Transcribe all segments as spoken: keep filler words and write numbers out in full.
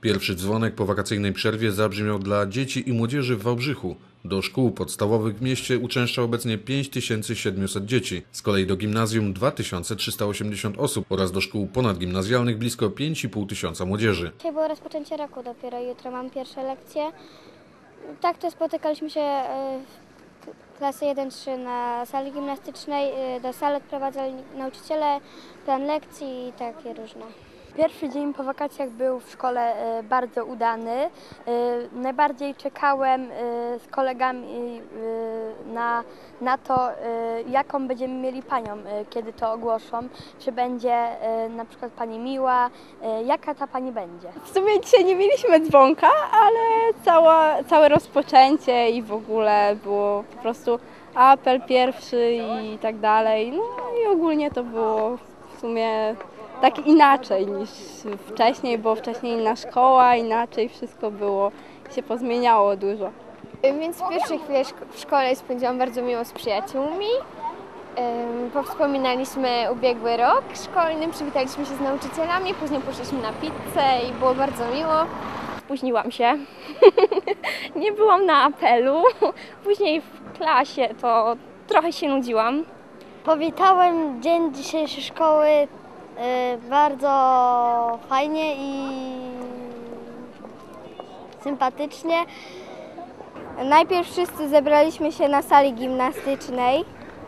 Pierwszy dzwonek po wakacyjnej przerwie zabrzmiał dla dzieci i młodzieży w Wałbrzychu. Do szkół podstawowych w mieście uczęszcza obecnie pięć tysięcy siedemset dzieci, z kolei do gimnazjum dwa tysiące trzysta osiemdziesiąt osób oraz do szkół ponadgimnazjalnych blisko pięć i pół tysiąca młodzieży. Dzisiaj było rozpoczęcie roku dopiero, jutro mam pierwsze lekcje. Tak to spotykaliśmy się w klasy jeden trzy na sali gimnastycznej, do sali odprowadzali nauczyciele, plan lekcji i takie różne. Pierwszy dzień po wakacjach był w szkole bardzo udany. Najbardziej czekałem z kolegami na, na to, jaką będziemy mieli panią, kiedy to ogłoszą. Czy będzie na przykład pani miła, jaka ta pani będzie. W sumie dzisiaj nie mieliśmy dzwonka, ale cała, całe rozpoczęcie i w ogóle było po prostu apel pierwszy i tak dalej. No i ogólnie to było w sumie tak inaczej niż wcześniej, bo wcześniej inna szkoła, inaczej wszystko było, się pozmieniało dużo. Więc pierwsze chwile w szkole spędziłam bardzo miło z przyjaciółmi. Powspominaliśmy ubiegły rok szkolny, przywitaliśmy się z nauczycielami, później poszliśmy na pizzę i było bardzo miło. Spóźniłam się, nie byłam na apelu, później w klasie to trochę się nudziłam. Powitałem dzień dzisiejszej szkoły bardzo fajnie i sympatycznie. Najpierw wszyscy zebraliśmy się na sali gimnastycznej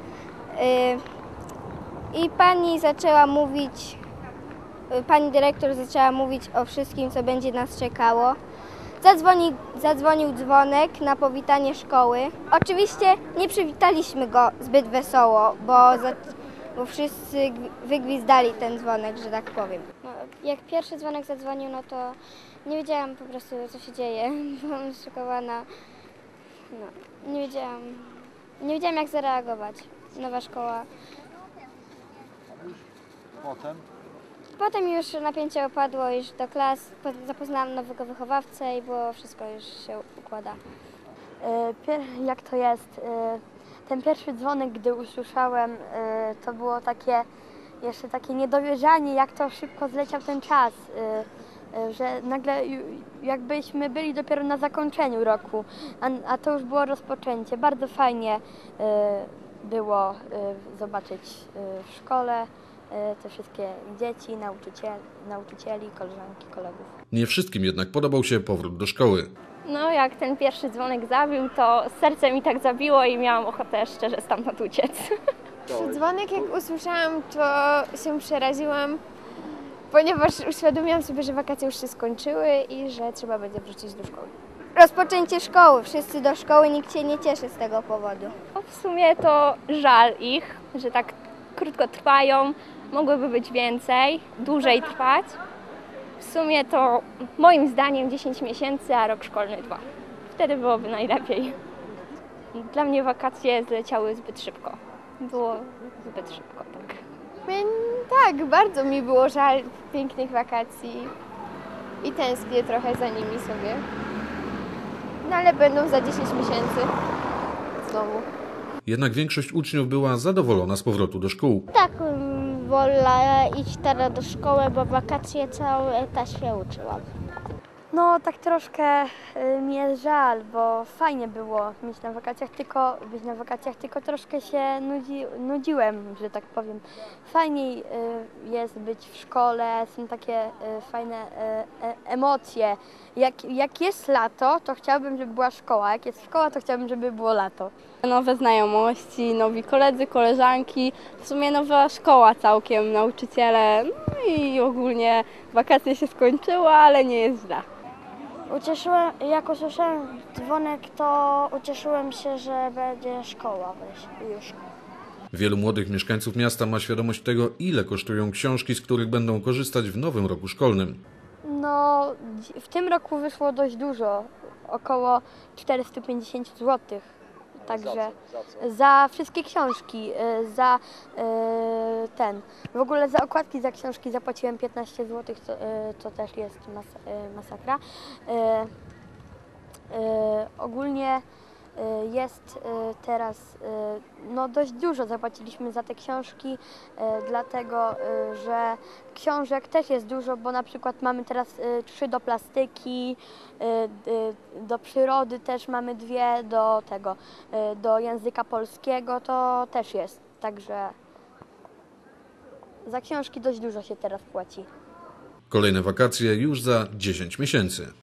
i pani zaczęła mówić, pani dyrektor zaczęła mówić o wszystkim, co będzie nas czekało. Zadzwoni, zadzwonił dzwonek na powitanie szkoły. Oczywiście nie przywitaliśmy go zbyt wesoło, bo za, bo wszyscy wygwizdali ten dzwonek, że tak powiem. No, jak pierwszy dzwonek zadzwonił, no to nie wiedziałam po prostu, co się dzieje. Byłam zszokowana. No, nie wiedziałam, nie wiedziałam, jak zareagować. Nowa szkoła. Potem? Potem już napięcie opadło, już do klas, zapoznałam nowego wychowawcę i było wszystko już się układa. Jak to jest? Ten pierwszy dzwonek, gdy usłyszałem, to było takie jeszcze takie niedowierzanie, jak to szybko zleciał ten czas, że nagle jakbyśmy byli dopiero na zakończeniu roku, a, a to już było rozpoczęcie. Bardzo fajnie było zobaczyć w szkole te wszystkie dzieci, nauczycieli, nauczycieli, koleżanki, kolegów. Nie wszystkim jednak podobał się powrót do szkoły. No jak ten pierwszy dzwonek zabił, to serce mi tak zabiło i miałam ochotę szczerze stamtąd uciec. Dzwonek jak usłyszałam, to się przeraziłam, ponieważ uświadomiłam sobie, że wakacje już się skończyły i że trzeba będzie wrócić do szkoły. Rozpoczęcie szkoły, wszyscy do szkoły, nikt się nie cieszy z tego powodu. W sumie to żal ich, że tak krótko trwają, mogłyby być więcej, dłużej trwać. W sumie to moim zdaniem dziesięć miesięcy, a rok szkolny dwa. Wtedy byłoby najlepiej. Dla mnie wakacje zleciały zbyt szybko. Było zbyt szybko, tak. Tak, bardzo mi było żal pięknych wakacji i tęsknię trochę za nimi sobie. No ale będą za dziesięć miesięcy znowu. Jednak większość uczniów była zadowolona z powrotu do szkół. Tak, wolę iść teraz do szkoły, bo wakacje cały czas się uczyłam. No tak troszkę y, mi jest żal, bo fajnie było mieć na wakacjach, tylko być na wakacjach, tylko troszkę się nudzi, nudziłem, że tak powiem. Fajniej y, jest być w szkole, są takie y, fajne y, e, emocje. Jak, jak jest lato, to chciałabym, żeby była szkoła, jak jest szkoła, to chciałabym, żeby było lato. Nowe znajomości, nowi koledzy, koleżanki, w sumie nowa szkoła całkiem, nauczyciele, no i ogólnie wakacje się skończyły, ale nie jest źle. Ucieszyłem, jak usłyszałem dzwonek, to ucieszyłem się, że będzie szkoła już. Wielu młodych mieszkańców miasta ma świadomość tego, ile kosztują książki, z których będą korzystać w nowym roku szkolnym. No, w tym roku wyszło dość dużo, około czterysta pięćdziesiąt złotych. Także za wszystkie książki, za ten, w ogóle za okładki za książki zapłaciłem piętnaście złotych, to, to też jest mas, masakra. Ogólnie Jest teraz no, dość dużo zapłaciliśmy za te książki, dlatego że książek też jest dużo, bo na przykład mamy teraz trzy do plastyki, do przyrody też mamy dwie, do tego, do języka polskiego to też jest, także za książki dość dużo się teraz płaci. Kolejne wakacje już za dziesięć miesięcy.